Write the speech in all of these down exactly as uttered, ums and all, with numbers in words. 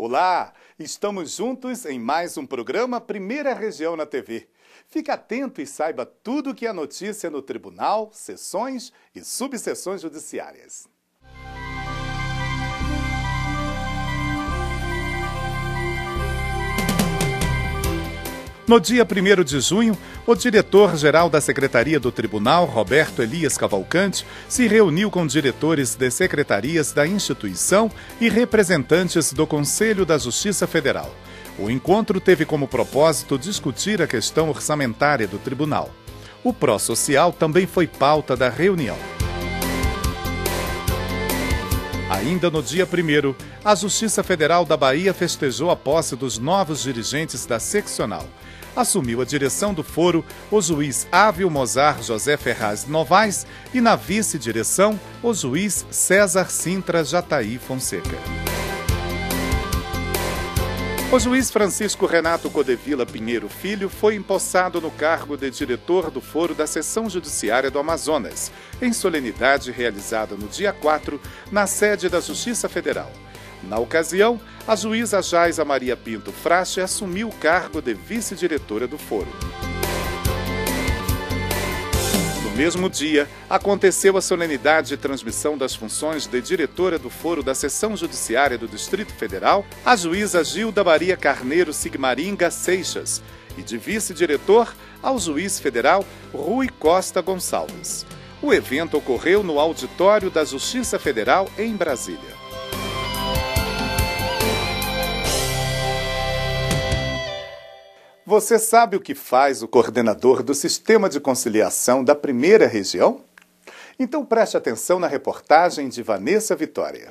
Olá, estamos juntos em mais um programa Primeira Região na T V. Fique atento e saiba tudo o que é notícia no tribunal, sessões e subseções judiciárias. No dia primeiro de junho, o diretor-geral da Secretaria do Tribunal, Roberto Elias Cavalcante, se reuniu com diretores de secretarias da instituição e representantes do Conselho da Justiça Federal. O encontro teve como propósito discutir a questão orçamentária do tribunal. O pró-social também foi pauta da reunião. Ainda no dia primeiro, a Justiça Federal da Bahia festejou a posse dos novos dirigentes da seccional. Assumiu a direção do foro o juiz Ávio Mozar José Ferraz Novaes e na vice-direção o juiz César Sintra Jataí Fonseca. O juiz Francisco Renato Codevila Pinheiro Filho foi empossado no cargo de diretor do foro da Seção Judiciária do Amazonas, em solenidade realizada no dia quatro, na sede da Justiça Federal. Na ocasião, a juíza Jaisa Maria Pinto Frache assumiu o cargo de vice-diretora do foro. No mesmo dia, aconteceu a solenidade de transmissão das funções de diretora do foro da Seção Judiciária do Distrito Federal, a juíza Gilda Maria Carneiro Sigmaringa Seixas, e de vice-diretor ao juiz federal Rui Costa Gonçalves. O evento ocorreu no auditório da Justiça Federal em Brasília. Você sabe o que faz o coordenador do Sistema de Conciliação da Primeira Região? Então preste atenção na reportagem de Vanessa Vitória.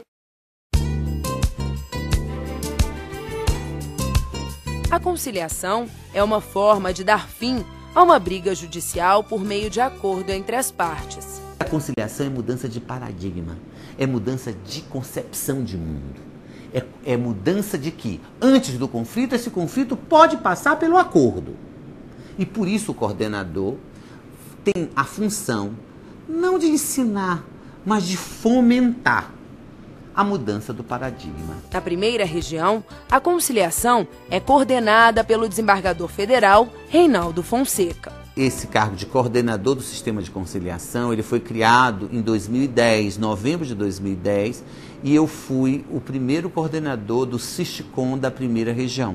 A conciliação é uma forma de dar fim a uma briga judicial por meio de acordo entre as partes. A conciliação é mudança de paradigma, é mudança de concepção de mundo. É, é mudança de que, antes do conflito, esse conflito pode passar pelo acordo. E por isso o coordenador tem a função, não de ensinar, mas de fomentar a mudança do paradigma. Na Primeira Região, a conciliação é coordenada pelo desembargador federal Reinaldo Fonseca. Esse cargo de coordenador do Sistema de Conciliação, ele foi criado em dois mil e dez, novembro de dois mil e dez, e eu fui o primeiro coordenador do SISTCOM da Primeira Região.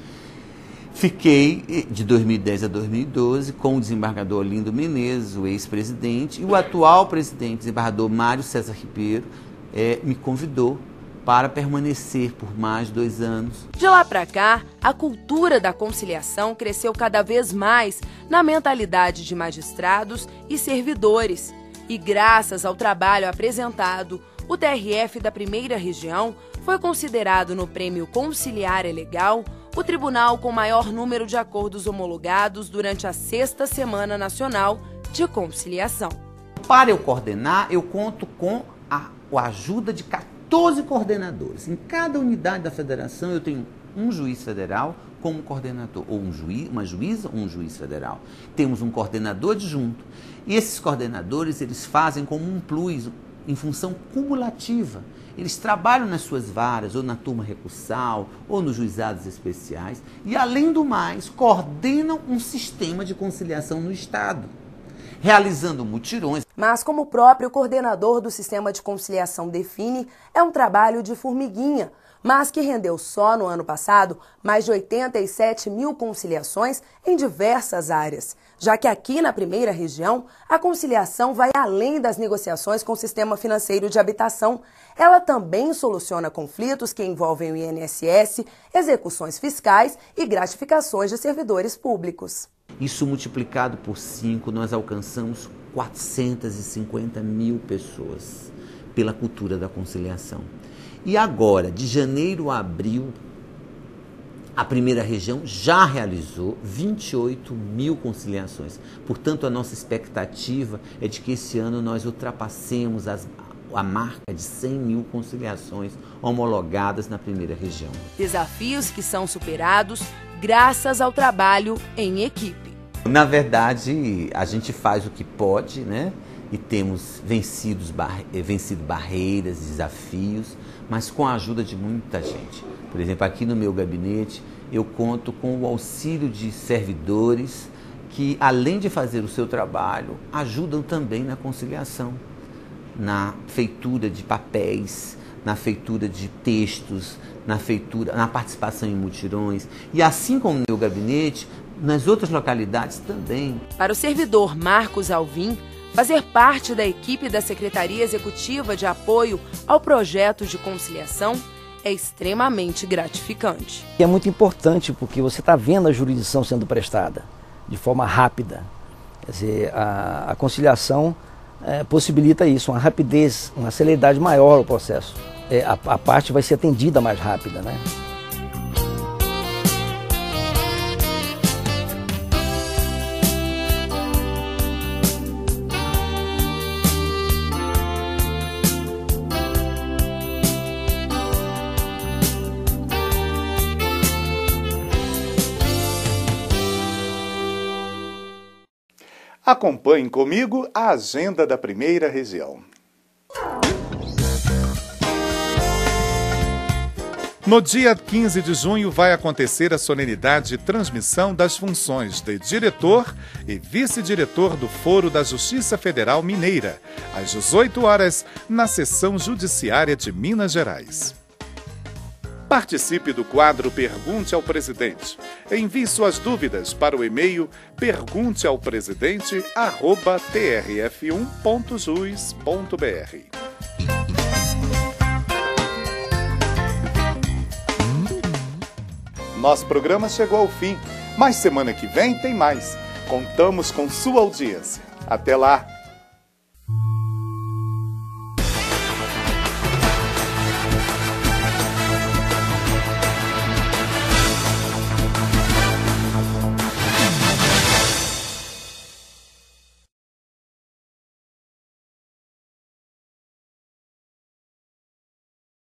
Fiquei de dois mil e dez a dois mil e doze com o desembargador Lindo Menezes, o ex-presidente, e o atual presidente, desembargador Mário César Ribeiro, é, me convidou para permanecer por mais dois anos. De lá para cá, a cultura da conciliação cresceu cada vez mais na mentalidade de magistrados e servidores. E graças ao trabalho apresentado, o T R F da Primeira Região foi considerado no Prêmio Conciliar é Legal o tribunal com maior número de acordos homologados durante a sexta Semana Nacional de Conciliação. Para eu coordenar, eu conto com a, a ajuda de quatorze coordenadores. Em cada unidade da federação eu tenho um juiz federal como coordenador, ou um juiz, uma juíza ou um juiz federal. Temos um coordenador adjunto. E esses coordenadores, eles fazem como um plus, em função cumulativa. Eles trabalham nas suas varas, ou na turma recursal, ou nos juizados especiais, e, além do mais, coordenam um sistema de conciliação no Estado, realizando mutirões. Mas, como o próprio coordenador do Sistema de Conciliação define, é um trabalho de formiguinha, mas que rendeu só no ano passado mais de oitenta e sete mil conciliações em diversas áreas, já que aqui na Primeira Região a conciliação vai além das negociações com o Sistema Financeiro de Habitação. Ela também soluciona conflitos que envolvem o I N S S, execuções fiscais e gratificações de servidores públicos. Isso multiplicado por cinco, nós alcançamos quatrocentas e cinquenta mil pessoas pela cultura da conciliação. E agora, de janeiro a abril, a Primeira Região já realizou vinte e oito mil conciliações. Portanto, a nossa expectativa é de que esse ano nós ultrapassemos as, a marca de cem mil conciliações homologadas na Primeira Região. Desafios que são superados graças ao trabalho em equipe. Na verdade, a gente faz o que pode, né? e temos vencidos, barre, vencido barreiras, desafios, mas com a ajuda de muita gente. Por exemplo, aqui no meu gabinete, eu conto com o auxílio de servidores que, além de fazer o seu trabalho, ajudam também na conciliação, na feitura de papéis, na feitura de textos, na feitura, na participação em mutirões. E assim como no meu gabinete, nas outras localidades também. Para o servidor Marcos Alvim, fazer parte da equipe da Secretaria Executiva de Apoio ao Projeto de Conciliação é extremamente gratificante. É muito importante porque você está vendo a jurisdição sendo prestada de forma rápida. Quer dizer, a, a conciliação é, possibilita isso, uma rapidez, uma celeridade maior ao processo. É, a, a parte vai ser atendida mais rápida, né? Acompanhe comigo a agenda da primeira região. No dia quinze de junho vai acontecer a solenidade de transmissão das funções de diretor e vice-diretor do Foro da Justiça Federal Mineira, às dezoito horas, na Seção Judiciária de Minas Gerais. Participe do quadro Pergunte ao Presidente. Envie suas dúvidas para o e-mail pergunte ao presidente arroba t r f um ponto jus ponto b r. Nosso programa chegou ao fim, mas semana que vem tem mais. Contamos com sua audiência. Até lá!